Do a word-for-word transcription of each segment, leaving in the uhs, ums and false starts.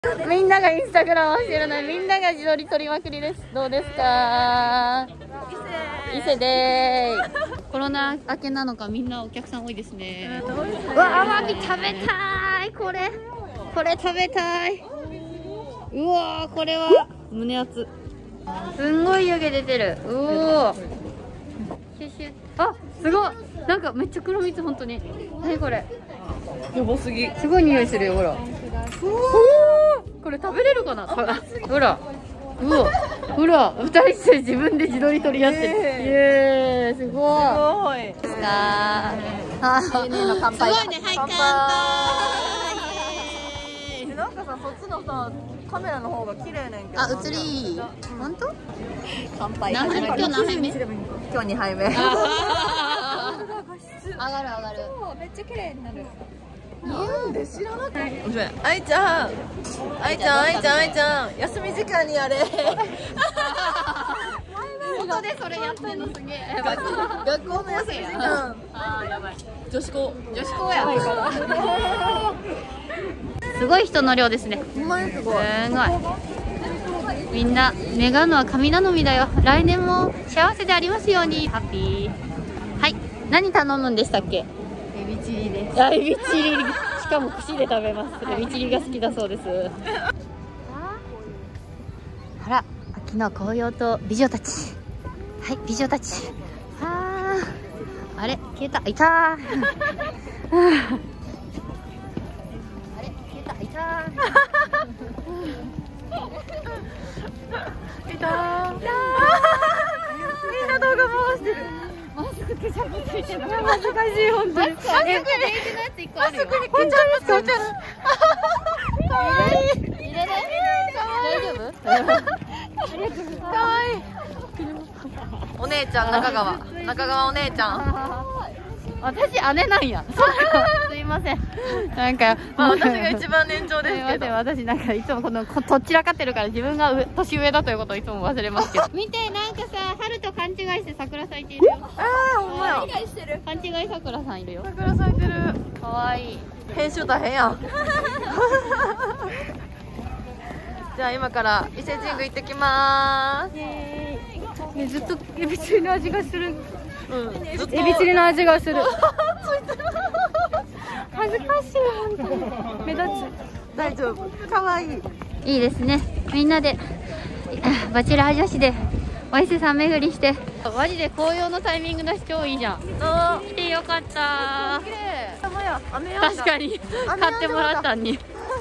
みんながインスタグラムをしてるのにみんなが自撮り撮りまくりです。どうですか？伊勢でーコロナ明けなのかみんなお客さん多いですね。うわ、アワビ食べたい。これこれ食べたい。うわー、これは胸熱。すんごい湯気出てる。うおー、シュシュ。あ、すごい。なんかめっちゃ黒蜜。本当に何これ、 やばすぎ。 すごい匂いするよ。ほら、これ食べれるかな。ほらほら、うわ、ほら、二人して自分で自撮り撮り合ってる。イエーイ、すごい。すごい。ああ、すごいね。はい、乾杯。 なんかさ、そっちのさ、カメラの方が綺麗ねんけど。 あ、映り。本当？ 乾杯。 何杯？今日何杯目？ 今日にはいめ。上がる上がる。 めっちゃ綺麗になる。なんで知らなかった。あいちゃん、あいちゃん、あいちゃん、あいちゃん、休み時間にやれ。 外でそれやってんのすげえ。 学校の休み時間。 あー、やばい。 女子校。 女子校や。すごい人の量ですね。 うまい、すごい。 すごい。みんな願うのは神頼みだよ。来年も幸せでありますように。ハッピー。はい。何頼むんでしたっけ？ エビチリです。 エビチリ。しかも串で食べます。エビチリが好きだそうです。あら、秋の紅葉と美女たち。はい、美女たち。あー、あれ消えた。いたー。あれ消えた。いたー。いたー。みんな動画回してる。マスクケチャップついてる。恥ずかしい、本当に。マスクレイジのやつ一個あるよ。マスクにケチャップついてる。かわいい。入れる？大丈夫？かわいい。 お姉ちゃん、中川。中川お姉ちゃん。 私姉なんや。そっか。すいません。なんか、 まあ、私が一番年長ですけど。 私なんかいつもこのとっちらかってるから自分が上年上だということをいつも忘れますけど。見て、なんかさ、春と勘違いして桜咲いているよ。 ああ、ほんまや。 勘違いしてる。勘違い桜さんいるよ。 桜咲いてる。 かわいい。 編集大変やん。じゃあ今から伊勢神宮行ってきまーす。 ね、ずっとエビチリの味がする。 うん、ずっとエビチリの味がする。恥ずかしい、本当に。目立つ。 大丈夫。可愛い。 いいですね。みんなでバチェラー女子でお伊勢さん巡りして、マジで紅葉のタイミングだし超いいじゃん。来てよかった。 綺麗。雨やんだ。 確かに買ってもらったんに。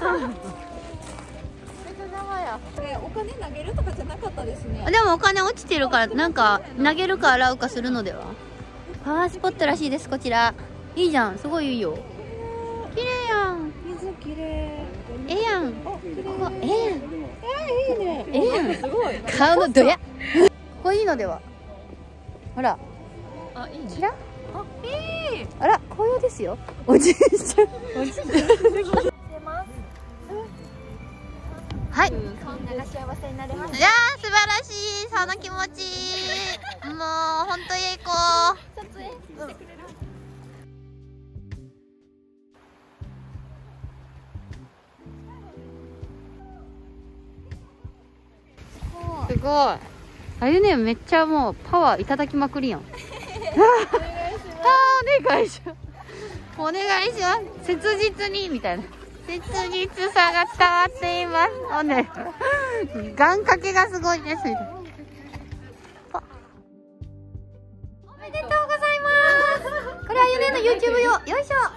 お金投げるとかじゃなかったですね。 でもお金落ちてるから、なんか投げるか洗うかするのでは。パワースポットらしいです。こちらいいじゃん。すごいいいよ。綺麗やん。 水綺麗。 ええやん。ここええやん。 えー、いいね。 ええやん。 すごい。 顔のドヤ。ここいいのでは。ほら。 あ、いいね。 キラ。 あ、いい。 あら、紅葉ですよ。おじいちゃん。おじいちゃん。はい。 そんなが幸せになれます。 いやー、素晴らしい。その気持ち。もう本当にこう。 撮影してくれる。 すごい。あゆね、めっちゃもうパワーいただきまくりやん。あー、お願いします。お願いします。切実にみたいな。切実さが伝わっています。おね、願掛けがすごいです。みたいな。おめでとうございます。これはゆねの ユーチューブ 用。よいしょ。おめでとうございます。ありがとうござい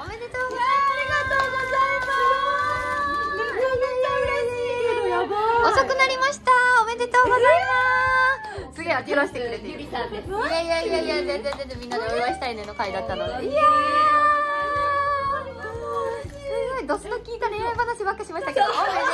ます。遅くなりました。おめでとうございます。すげえ照らしてくれてる。ゆりさんです。いやいやいやいや、全然全然みんなでお祝いしたいねの会だったので。いやー、すごいドスの効いた恋愛話ばっかしましたけど、おめでとうござい